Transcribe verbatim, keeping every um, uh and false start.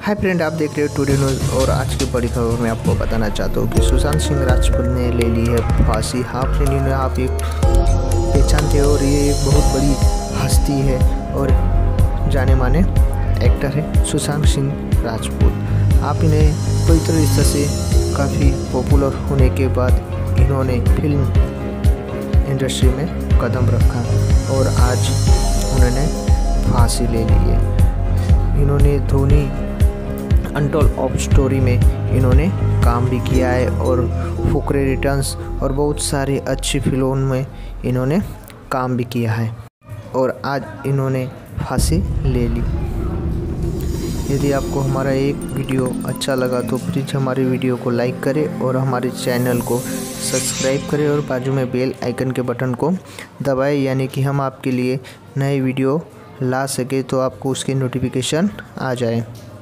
Hi friend, आप देख रहे हो टुडे न्यूज़ और आज की बड़ी खबर में आपको बताना चाहता हूँ कि सुशांत सिंह राजपूत ने ले ली है फांसी। हाँ फ्रेंड, इन्हें आप एक पहचानते हो और ये एक बहुत बड़ी हस्ती है और जाने माने एक्टर है सुशांत सिंह राजपूत। आप इन्हें पूरी तरह से काफ़ी पॉपुलर होने के बाद इन्होंने फिल्म इंडस्ट्री में कदम रखा और आज उन्होंने फांसी ले ली है। इन्होंने धोनी अनटोल्ड ऑफ स्टोरी में इन्होंने काम भी किया है और फुकरे रिटर्न्स और बहुत सारे अच्छी फिल्मों में इन्होंने काम भी किया है और आज इन्होंने फांसी ले ली। यदि आपको हमारा एक वीडियो अच्छा लगा तो प्लीज़ हमारे वीडियो को लाइक करें और हमारे चैनल को सब्सक्राइब करें और बाजू में बेल आइकन के बटन को दबाएं, यानी कि हम आपके लिए नए वीडियो ला सके तो आपको उसकी नोटिफिकेशन आ जाए।